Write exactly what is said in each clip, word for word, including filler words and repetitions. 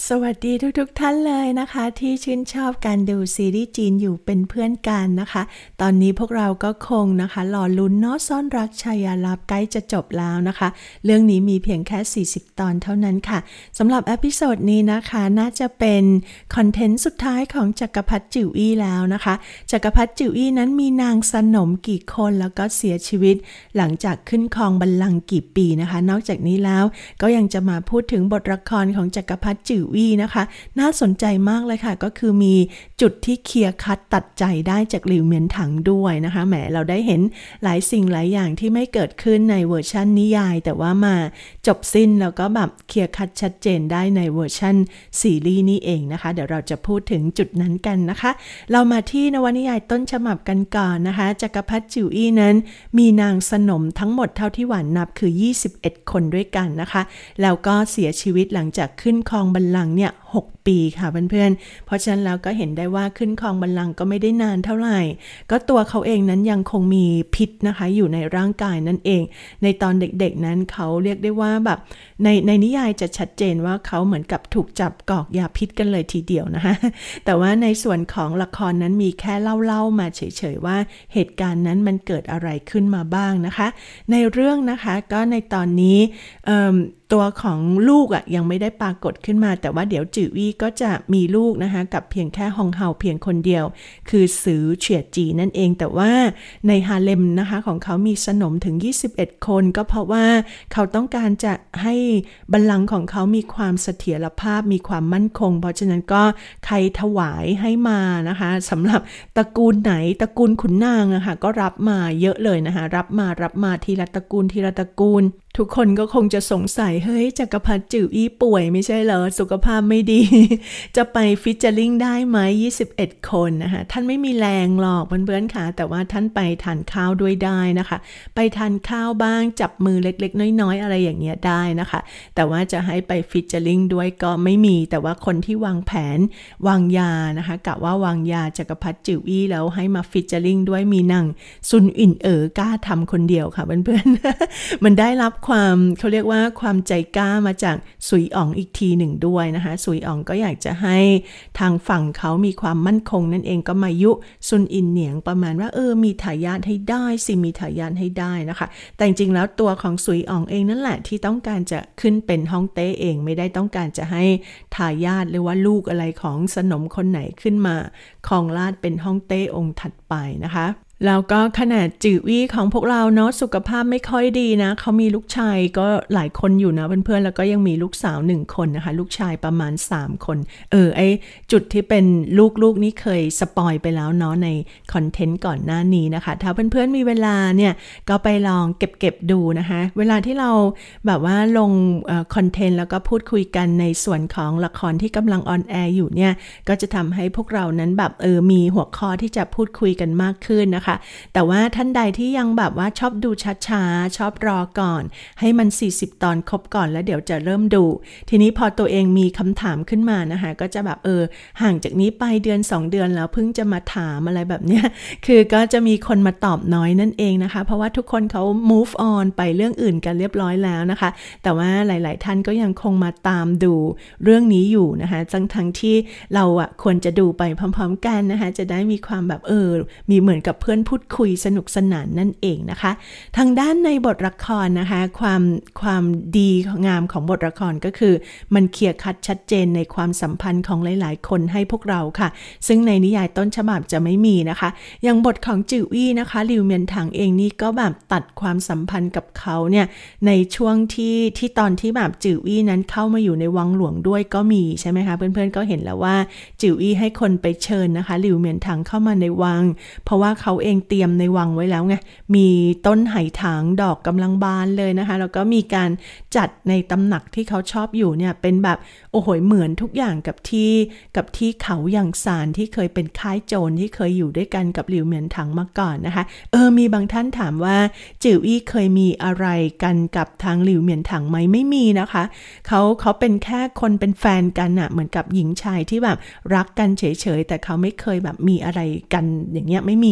สวัสดีทุกๆท่านเลยนะคะที่ชื่นชอบการดูซีรีส์จีนอยู่เป็นเพื่อนกันนะคะตอนนี้พวกเราก็คงนะคะรอลุ้นเนาะซ่อนรักชายาลับใกล้จะจบแล้วนะคะเรื่องนี้มีเพียงแค่สี่สิบตอนเท่านั้นค่ะสำหรับเอพิโซดนี้นะคะน่าจะเป็นคอนเทนต์สุดท้ายของจักรพรรดิจิ๋วอี้แล้วนะคะจักรพรรดิจิ๋วอี้นั้นมีนางสนมกี่คนแล้วก็เสียชีวิตหลังจากขึ้นครองบัลลังก์กี่ปีนะคะนอกจากนี้แล้วก็ยังจะมาพูดถึงบทละครของจักรพรรดิจิ๋วอี้นะคะน่าสนใจมากเลยค่ะก็คือมีจุดที่เคลียร์คัดตัดใจได้จากหลิวเหมียนถังด้วยนะคะแหมเราได้เห็นหลายสิ่งหลายอย่างที่ไม่เกิดขึ้นในเวอร์ชันนิยายแต่ว่ามาจบสิ้นแล้วก็แบบเคลียร์คัดชัดเจนได้ในเวอร์ชันซีรีส์นี้เองนะคะเดี๋ยวเราจะพูดถึงจุดนั้นกันนะคะเรามาที่นวนิยายต้นฉบับกันก่อนนะคะจักรพรรดิจิ๋วอี้นั้นมีนางสนมทั้งหมดเท่าที่หวานนับคือยี่สิบเอ็ดคนด้วยกันนะคะแล้วก็เสียชีวิตหลังจากขึ้นครองบัลลังก์เนี่ยหกปีค่ะเพื่อนๆเพราะฉะนั้นแล้วก็เห็นได้ว่าขึ้นครองบัลลังก์ก็ไม่ได้นานเท่าไหร่ก็ตัวเขาเองนั้นยังคงมีพิษนะคะอยู่ในร่างกายนั่นเองในตอนเด็กๆนั้นเขาเรียกได้ว่าแบบในในนิยายจะชัดเจนว่าเขาเหมือนกับถูกจับกรอกยาพิษกันเลยทีเดียวนะคะแต่ว่าในส่วนของละครนั้นมีแค่เล่าๆมาเฉยๆว่าเหตุการณ์นั้นมันเกิดอะไรขึ้นมาบ้างนะคะในเรื่องนะคะก็ในตอนนี้เอ่อตัวของลูกอ่ะยังไม่ได้ปรากฏขึ้นมาแต่ว่าเดี๋ยวจิ๋วอี้ก็จะมีลูกนะคะกับเพียงแค่ฮองเฮาเพียงคนเดียวคือซือเฉียจีนั่นเองแต่ว่าในฮาเลมนะคะของเขามีสนมถึงยี่สิบเอ็ดคนก็เพราะว่าเขาต้องการจะให้บัลลังก์ของเขามีความเสถียรภาพมีความมั่นคงเพราะฉะนั้นก็ใครถวายให้มานะคะสำหรับตระกูลไหนตระกูลขุนนางนะคะก็รับมาเยอะเลยนะคะรับมารับมาทีละตระกูลทีละตระกูลทุกคนก็คงจะสงสัยเฮ้ยจักรพรรดิจิ๋วอี้ป่วยไม่ใช่เหรอสุขภาพไม่ดี จะไปฟิชเจอริงได้ไหมยี่สิบเอ็ดคนนะคะท่านไม่มีแรงหรอกเพื่อนๆค่ะแต่ว่าท่านไปทานข้าวด้วยได้นะคะไปทานข้าวบ้างจับมือเล็กๆน้อยๆอะไรอย่างเงี้ยได้นะคะแต่ว่าจะให้ไปฟิชเจอริงด้วยก็ไม่มีแต่ว่าคนที่วางแผนวางยานะคะกะว่าวางยาจักรพรรดิจิ๋วอี้แล้วให้มาฟิชเจอริงด้วยมีนางซุนอินเอ๋อกล้าทำคนเดียวค่ะเพื่อนๆ มันได้รับความเขาเรียกว่าความใจกล้ามาจากซุยอ๋องอีกทีหนึ่งด้วยนะคะซุยอ๋องก็อยากจะให้ทางฝั่งเขามีความมั่นคงนั่นเองก็มายุซุนอินเหนียงประมาณว่าเออมีทายาทให้ได้สิมีทายาทให้ได้นะคะแต่จริงๆแล้วตัวของซุยอ๋องเองนั่นแหละที่ต้องการจะขึ้นเป็นฮ่องเต้เองไม่ได้ต้องการจะให้ทายาทหรือว่าลูกอะไรของสนมคนไหนขึ้นมาครองราชย์เป็นฮ่องเต้องค์ถัดไปนะคะแล้วก็ขนาดจิ๋วอี้ของพวกเราเนาะสุขภาพไม่ค่อยดีนะเขามีลูกชายก็หลายคนอยู่นะเพื่อนๆแล้วก็ยังมีลูกสาวหนึ่งคนนะคะลูกชายประมาณสามคนเออไอจุดที่เป็นลูกๆนี่เคยสปอยไปแล้วเนาะในคอนเทนต์ก่อนหน้านี้นะคะถ้าเพื่อนๆมีเวลาเนี่ยก็ไปลองเก็บๆดูนะคะเวลาที่เราแบบว่าลงเอ่อคอนเทนต์แล้วก็พูดคุยกันในส่วนของละครที่กำลังออนแอร์อยู่เนี่ยก็จะทำให้พวกเรานั้นแบบเออมีหัวข้อที่จะพูดคุยกันมากขึ้นนะคะแต่ว่าท่านใดที่ยังแบบว่าชอบดูช้าๆชอบรอก่อนให้มันสี่สิบตอนครบก่อนแล้วเดี๋ยวจะเริ่มดูทีนี้พอตัวเองมีคำถามขึ้นมานะคะก็จะแบบเออห่างจากนี้ไปเดือนสองเดือนแล้วเพิ่งจะมาถามอะไรแบบเนี้ยคือก็จะมีคนมาตอบน้อยนั่นเองนะคะเพราะว่าทุกคนเขา move on ไปเรื่องอื่นกันเรียบร้อยแล้วนะคะแต่ว่าหลายๆท่านก็ยังคงมาตามดูเรื่องนี้อยู่นะคะทั้งทั้งที่เราอ่ะควรจะดูไปพร้อมๆกันนะคะจะได้มีความแบบเออมีเหมือนกับเพื่อนพูดคุยสนุกสนานนั่นเองนะคะทางด้านในบทละครนะคะความความดีงามของบทละครก็คือมันเคลียร์คัดชัดเจนในความสัมพันธ์ของหลายๆคนให้พวกเราค่ะซึ่งในนิยายต้นฉบับจะไม่มีนะคะอย่างบทของจิ๋วอี้นะคะหลิวเหมียนถังเองนี่ก็แบบตัดความสัมพันธ์กับเขาเนี่ยในช่วงที่ที่ตอนที่แบบจิ๋วอี้นั้นเข้ามาอยู่ในวังหลวงด้วยก็มีใช่ไหมคะเพื่อนๆก็เห็นแล้วว่าจิ๋วอี้ให้คนไปเชิญนะคะหลิวเหมียนถังเข้ามาในวังเพราะว่าเขาเองเตรียมในวังไว้แล้วไงมีต้นไหถางดอกกำลังบานเลยนะคะแล้วก็มีการจัดในตำหนักที่เขาชอบอยู่เนี่ยเป็นแบบโอ้โหเหมือนทุกอย่างกับที่กับที่เขาอย่างซานที่เคยเป็นค่ายโจรที่เคยอยู่ด้วยกันกับหลิวเหมียนถังมาก่อนนะคะเออมีบางท่านถามว่าจิ๋วอี้เคยมีอะไรกันกับทางหลิวเหมียนถังไหมไม่มีนะคะเขาเขาเป็นแค่คนเป็นแฟนกันน่ะเหมือนกับหญิงชายที่แบบรักกันเฉยๆแต่เขาไม่เคยแบบมีอะไรกันอย่างเงี้ยไม่มีเลยนะ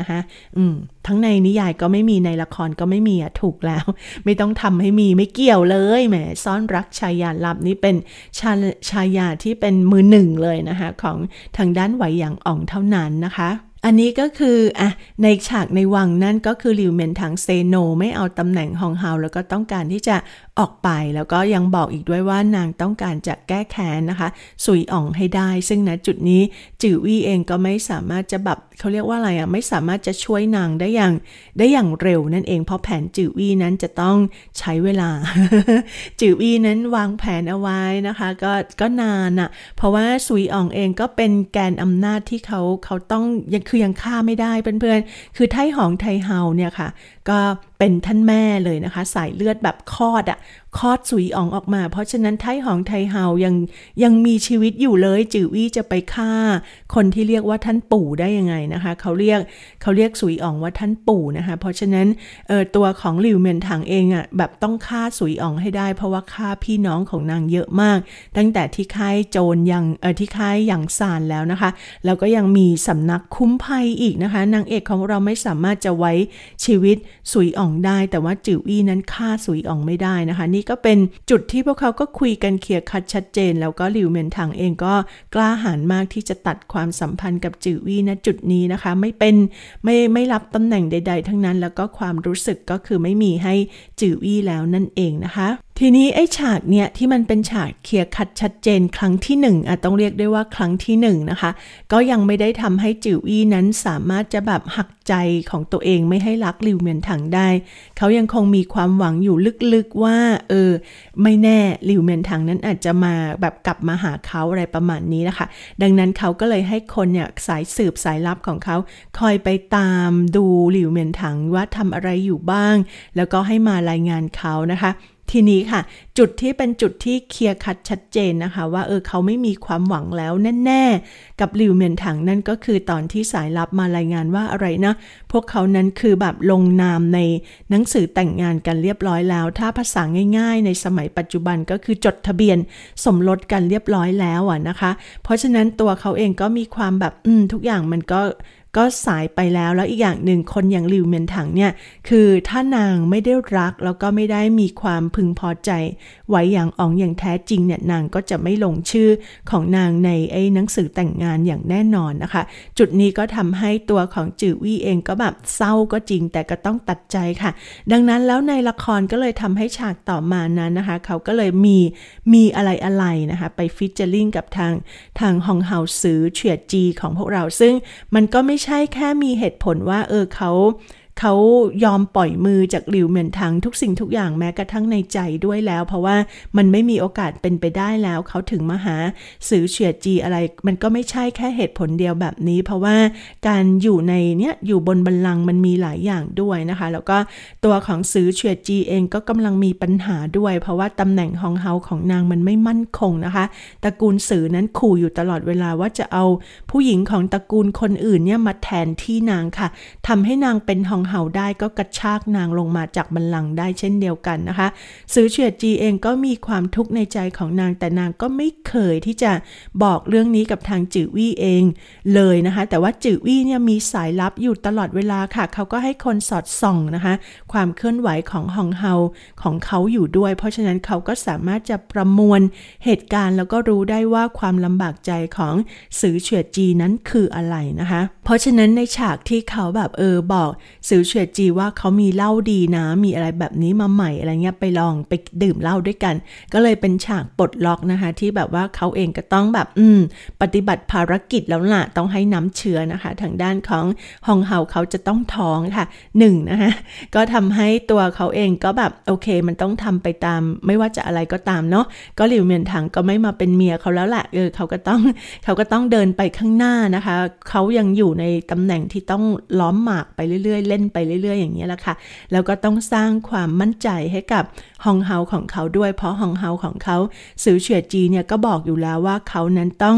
นะคะอืมทั้งในนิยายก็ไม่มีในละครก็ไม่มีอ่ะถูกแล้วไม่ต้องทำให้มีไม่เกี่ยวเลยแหมซ่อนรักชายาลับนี่เป็นชาชายาที่เป็นมือหนึ่งเลยนะคะของทางด้านไหหยางอ่องเท่านั้นนะคะอันนี้ก็คืออ่ะในฉากในวังนั่นก็คือหลิวเหมินถังเซโนไม่เอาตำแหน่งฮองเฮาแล้วก็ต้องการที่จะออกไปแล้วก็ยังบอกอีกด้วยว่านางต้องการจะแก้แค้นนะคะซุยอ่องให้ได้ซึ่งณจุดนี้จื่อวี่เองก็ไม่สามารถจะแบบเขาเรียกว่าอะไรอ่ะไม่สามารถจะช่วยนางได้อย่างได้อย่างเร็วนั่นเองเพราะแผนจื่อวี่นั้นจะต้องใช้เวลา จื่อวี่นั้นวางแผนเอาไว้นะคะก็ก็นานอ่ะเพราะว่าซุยอ่องเองก็เป็นแกนอำนาจที่เขาเขาต้องยังคือยังฆ่าไม่ได้เพื่อนๆคือไทหองไทเฮาเนี่ยค่ะก็เป็นท่านแม่เลยนะคะสายเลือดแบบคลอดอ่ะคลอดซุยอ่องออกมาเพราะฉะนั้นไทหองไทเฮายังยังมีชีวิตอยู่เลยจื่อวี่จะไปฆ่าคนที่เรียกว่าท่านปู่ได้ยังไงนะคะเขาเรียกเขาเรียกซุยอ่องว่าท่านปู่นะคะเพราะฉะนั้นเอ่อตัวของหลิวเหมินถังเองอ่ะแบบต้องฆ่าซุยอ่องให้ได้เพราะว่าฆ่าพี่น้องของนางเยอะมากตั้งแต่ที่ค่ายโจรยังเอ่อที่ค่ายหยางซานแล้วนะคะแล้วก็ยังมีสำนักคุ้มภัยอีกนะคะนางเอกของเราไม่สามารถจะไว้ชีวิตซุยอ่องได้แต่ว่าจื่อวี่นั้นฆ่าซุยอ่องไม่ได้นะคะนี่ก็เป็นจุดที่พวกเขาก็คุยกันเคลียร์คัดชัดเจนแล้วก็หลิวเหมินถังเองก็กล้าหาญมากที่จะตัดความสัมพันธ์กับจื่อวี่ณจุดนี้นะคะไม่เป็นไม่ไม่รับตำแหน่งใดๆทั้งนั้นแล้วก็ความรู้สึกก็คือไม่มีให้จื่อวี่แล้วนั่นเองนะคะทีนี้ไอ้ฉากเนี่ยที่มันเป็นฉากเคลียร์คัดชัดเจนครั้งที่หนึ่งอ่ะต้องเรียกได้ว่าครั้งที่หนึ่งนะคะก็ยังไม่ได้ทำให้จื่อวี่นั้นสามารถจะแบบหักใจของตัวเองไม่ให้รักหลิวเหมินถังได้เขายังคงมีความหวังอยู่ลึกๆว่าเออไม่แน่หลิวเหมินถังนั้นอาจจะมาแบบกลับมาหาเขาอะไรประมาณนี้นะคะดังนั้นเขาก็เลยให้คนเนี่ยสายสืบสายลับของเขาคอยไปตามดูหลิวเหมินถังว่าทำอะไรอยู่บ้างแล้วก็ให้มารายงานเขานะคะทีนี้ค่ะจุดที่เป็นจุดที่เคลียร์คัดชัดเจนนะคะว่าเออเขาไม่มีความหวังแล้วแน่ๆกับหลิวเหมินถังนั่นก็คือตอนที่สายลับมารายงานว่าอะไรนะพวกเขานั้นคือแบบลงนามในหนังสือแต่งงานกันเรียบร้อยแล้วถ้าภาษาง่ายๆในสมัยปัจจุบันก็คือจดทะเบียนสมรสกันเรียบร้อยแล้วอ่ะนะคะเพราะฉะนั้นตัวเขาเองก็มีความแบบอืมทุกอย่างมันก็ก็สายไปแล้วแล้วอีกอย่างหนึ่งคนอย่างหลิวเหมินถังเนี่ยคือถ้านางไม่ได้รักแล้วก็ไม่ได้มีความพึงพอใจไหวหยางอ๋องอย่างแท้จริงเนี่ยนางก็จะไม่ลงชื่อของนางในไอ้หนังสือแต่งงานอย่างแน่นอนนะคะจุดนี้ก็ทำให้ตัวของจื่อวี่เองก็แบบเศร้าก็จริงแต่ก็ต้องตัดใจค่ะดังนั้นแล้วในละครก็เลยทำให้ฉากต่อมานั้นนะคะเขาก็เลยมีมีอะไรอะไรนะคะไปฟิชเจอริ่งกับทางทางฮองเฮาซือเฉียดจีของพวกเราซึ่งมันก็ไม่ใช่แค่มีเหตุผลว่าเออเขาเขายอมปล่อยมือจากหลิวเหมินถังทุกสิ่งทุกอย่างแม้กระทั่งในใจด้วยแล้วเพราะว่ามันไม่มีโอกาสเป็นไปได้แล้วเขาถึงมาหาสือเฉียดจีอะไรมันก็ไม่ใช่แค่เหตุผลเดียวแบบนี้เพราะว่าการอยู่ในเนี้ยอยู่บนบัลลังก์มันมีหลายอย่างด้วยนะคะแล้วก็ตัวของสือเฉียดจีเองก็กำลังมีปัญหาด้วยเพราะว่าตำแหน่งฮองเฮาของนางมันไม่มั่นคงนะคะตระกูลสือนั้นขู่อยู่ตลอดเวลาว่าจะเอาผู้หญิงของตระกูลคนอื่นเนี่ยมาแทนที่นางค่ะทำให้นางเป็นฮองเฮาได้ก็กระชากนางลงมาจากบัลลังก์ได้เช่นเดียวกันนะคะสือเฉียดจีเองก็มีความทุกข์ในใจของนางแต่นางก็ไม่เคยที่จะบอกเรื่องนี้กับทางจื่อวี่เองเลยนะคะแต่ว่าจื่อวี่เนี่ยมีสายลับอยู่ตลอดเวลาค่ะเขาก็ให้คนสอดส่องนะคะความเคลื่อนไหวของฮองเฮาของเขาอยู่ด้วยเพราะฉะนั้นเขาก็สามารถจะประมวลเหตุการณ์แล้วก็รู้ได้ว่าความลำบากใจของสือเฉียดจีนั้นคืออะไรนะคะเพราะฉะนั้นในฉากที่เขาแบบเออบอกสือเฉียดจีว่าเขามีเหล้าดีนะมีอะไรแบบนี้มาใหม่อะไรเงี้ยไปลองไปดื่มเหล้าด้วยกันก็เลยเป็นฉากปลดล็อกนะคะที่แบบว่าเขาเองก็ต้องแบบอืมปฏิบัติภารกิจแล้วล่ะต้องให้น้ำเชื้อนะคะทางด้านของฮองเฮาเขาจะต้องท้องค่ะหนึ่งนะคะก็ทำให้ตัวเขาเองก็แบบโอเคมันต้องทำไปตามไม่ว่าจะอะไรก็ตามเนาะก็หลิวเหมินถังก็ไม่มาเป็นเมียเขาแล้วแหละเออเขาก็ต้องเขาก็ต้องเดินไปข้างหน้านะคะเขายังอยู่ในตำแหน่งที่ต้องล้อมหมากไปเรื่อยๆเล่นไปเรื่อยๆอย่างนี้แหละค่ะแล้วก็ต้องสร้างความมั่นใจให้กับฮองเฮาของเขาด้วยเพราะฮองเฮาของเขาสือเฉียดจีเนี่ยก็บอกอยู่แล้วว่าเขานั้นต้อง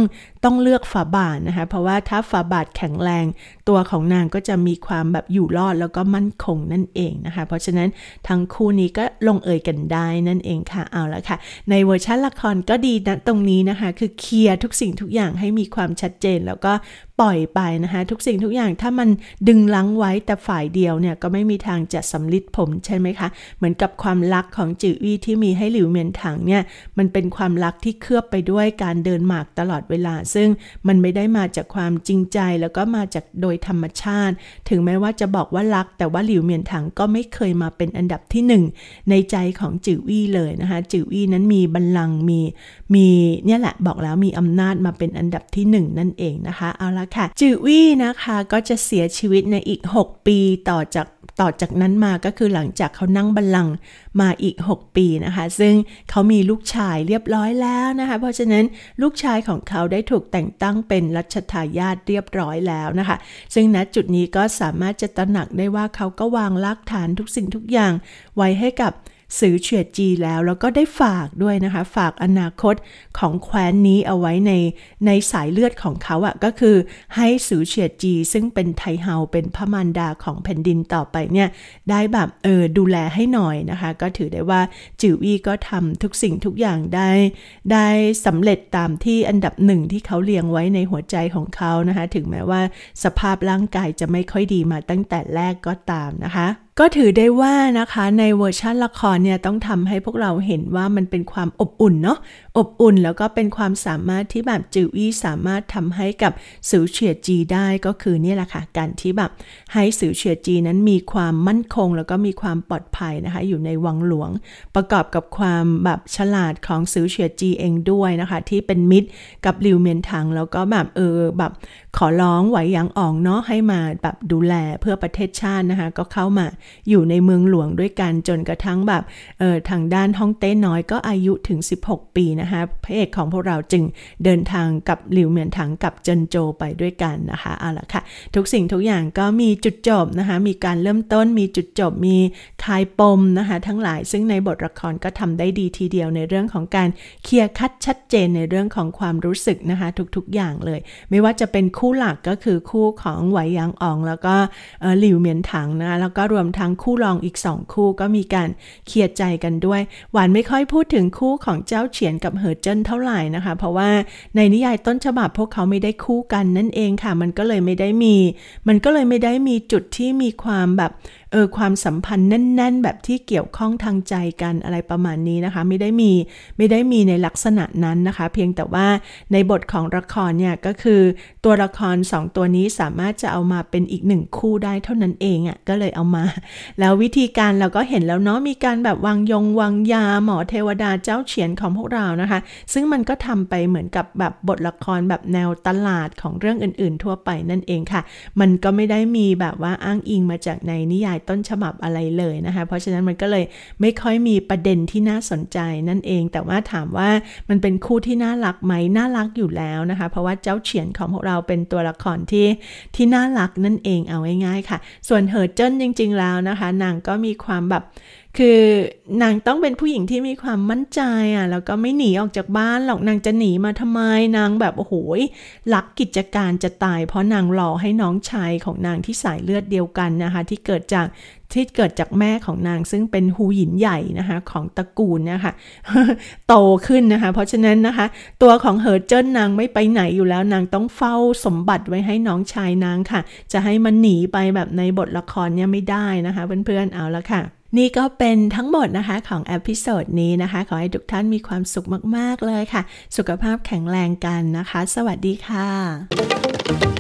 ต้องเลือกฝาบาทนะคะเพราะว่าถ้าฝาบาทแข็งแรงตัวของนางก็จะมีความแบบอยู่รอดแล้วก็มั่นคงนั่นเองนะคะเพราะฉะนั้นทั้งคู่นี้ก็ลงเอยกันได้นั่นเองค่ะเอาละค่ะในเวอร์ชันละครก็ดีนะตรงนี้นะคะคือเคลียร์ทุกสิ่งทุกอย่างให้มีความชัดเจนแล้วก็ปล่อยไปนะคะทุกสิ่งทุกอย่างถ้ามันดึงลังไว้แต่ฝ่ายเดียวเนี่ยก็ไม่มีทางจะสำลิดผลใช่ไหมคะเหมือนกับความรักของจืออี้ที่มีให้หลิวเมียนถังเนี่ยมันเป็นความรักที่เคลือบไปด้วยการเดินหมากตลอดเวลาซึ่งมันไม่ได้มาจากความจริงใจแล้วก็มาจากโดยธรรมชาติถึงแม้ว่าจะบอกว่ารักแต่ว่าหลิวเมียนถังก็ไม่เคยมาเป็นอันดับที่หนึ่งในใจของจืออี้เลยนะคะจืออี้นั้นมีบัลลังก์มีมีเนี่ยแหละบอกแล้วมีอำนาจมาเป็นอันดับที่หนึ่งนั่นเองนะคะเอาละค่ะจืออี้นะคะก็จะเสียชีวิตในอีกหกปีต่อจากต่อจากนั้นมาก็คือหลังจากเขานั่งบัลลังก์มาอีกหกปีนะคะซึ่งเขามีลูกชายเรียบร้อยแล้วนะคะเพราะฉะนั้นลูกชายของเขาได้ถูกแต่งตั้งเป็นรัชทายาทเรียบร้อยแล้วนะคะซึ่งณจุดนี้ก็สามารถจะตระหนักได้ว่าเขาก็วางรากฐานทุกสิ่งทุกอย่างไว้ให้กับซือเฉียดจีแล้วแล้วก็ได้ฝากด้วยนะคะฝากอนาคตของแคว้นนี้เอาไว้ในในสายเลือดของเขาอ่ะก็คือให้ซือเฉียดจีซึ่งเป็นไทเฮาเป็นพระมารดาของแผ่นดินต่อไปเนี่ยได้แบบเออดูแลให้หน่อยนะคะก็ถือได้ว่าจืออี้ก็ทำทุกสิ่งทุกอย่างได้ได้สำเร็จตามที่อันดับหนึ่งที่เขาเลี้ยงไว้ในหัวใจของเขานะคะถึงแม้ว่าสภาพร่างกายจะไม่ค่อยดีมาตั้งแต่แรกก็ตามนะคะก็ถือได้ว่านะคะในเวอร์ชันละครเนี่ยต้องทำให้พวกเราเห็นว่ามันเป็นความอบอุ่นเนาะอบอุ่นแล้วก็เป็นความสามารถที่แบบจืออี้สามารถทำให้กับซือเฉียดจีได้ก็คือเนี่ยแหละค่ะการที่แบบให้ซือเฉียดจีนั้นมีความมั่นคงแล้วก็มีความปลอดภัยนะคะอยู่ในวังหลวงประกอบกับความแบบฉลาดของซือเฉียดจีเองด้วยนะคะที่เป็นมิตรกับหลิวเมียนถังแล้วก็แบบเออแบบขอร้องไหวหยางอ๋องเนาะให้มาแบบดูแลเพื่อประเทศชาตินะคะก็เข้ามาอยู่ในเมืองหลวงด้วยกันจนกระทั่งแบบเออทางด้านฮ่องเต้น้อยก็อายุถึงสิบหกปีนะคะพระเอกของพวกเราจึงเดินทางกับหลิวเมียนถังกับเจินโจไปด้วยกันนะคะเอาล่ะค่ะทุกสิ่งทุกอย่างก็มีจุดจบนะคะมีการเริ่มต้นมีจุดจบมีคลายปมนะคะทั้งหลายซึ่งในบทละครก็ทำได้ดีทีเดียวในเรื่องของการเคลียร์คัดชัดเจนในเรื่องของความรู้สึกนะคะทุกๆอย่างเลยไม่ว่าจะเป็นคู่หลักก็คือคู่ของไหวหยางอ๋องแล้วก็หลิวเมียนถังนะแล้วก็รวมทั้งคู่รองอีกสองคู่ก็มีการเคลียร์ใจกันด้วยหวานไม่ค่อยพูดถึงคู่ของเจ้าเฉียนกับเหอเจิ้นเท่าไหร่นะคะเพราะว่าในนิยายต้นฉบับพวกเขาไม่ได้คู่กันนั่นเองค่ะมันก็เลยไม่ได้มีมันก็เลยไม่ได้มีจุดที่มีความแบบเออความสัมพันธ์แน่นๆแบบที่เกี่ยวข้องทางใจกันอะไรประมาณนี้นะคะไม่ได้มีไม่ได้มีในลักษณะนั้นนะคะเพียงแต่ว่าในบทของละครเนี่ยก็คือตัวละครสองตัวนี้สามารถจะเอามาเป็นอีกหนึ่งคู่ได้เท่านั้นเองอ่ะก็เลยเอามาแล้ววิธีการเราก็เห็นแล้วเนาะมีการแบบวางยงวางยาหมอเทวดาเจ้าเฉียนของพวกเรานะคะซึ่งมันก็ทำไปเหมือนกับแบบบทละครแบบแนวตลาดของเรื่องอื่นๆทั่วไปนั่นเองค่ะมันก็ไม่ได้มีแบบว่าอ้างอิงมาจากในนิยายต้นฉบับอะไรเลยนะคะเพราะฉะนั้นมันก็เลยไม่ค่อยมีประเด็นที่น่าสนใจนั่นเองแต่ว่าถามว่ามันเป็นคู่ที่น่ารักไหมน่ารักอยู่แล้วนะคะเพราะว่าเจ้าเฉียนของพวกเราเป็นตัวละครที่ที่น่ารักนั่นเองเอาง่ายๆค่ะส่วนเหอเจิ้นจริงๆแล้วนะคะนางก็มีความแบบคือนางต้องเป็นผู้หญิงที่มีความมั่นใจอ่ะแล้วก็ไม่หนีออกจากบ้านหรอกนางจะหนีมาทำไมนางแบบโอ้โหรักกิจการจะตายเพราะนางรอให้น้องชายของนางที่สายเลือดเดียวกันนะคะที่เกิดจากที่เกิดจากแม่ของนางซึ่งเป็นฮูหยินใหญ่นะคะของตระกูลนะคะ โตขึ้นนะคะเพราะฉะนั้นนะคะตัวของเหอเจิ้นนางไม่ไปไหนอยู่แล้วนางต้องเฝ้าสมบัติไว้ให้น้องชายนางค่ะจะให้มันหนีไปแบบในบทละครเนี่ยไม่ได้นะคะเพื่อนๆเอาละค่ะนี่ก็เป็นทั้งหมดนะคะของเอพิโซดนี้นะคะขอให้ทุกท่านมีความสุขมากๆเลยค่ะสุขภาพแข็งแรงกันนะคะสวัสดีค่ะ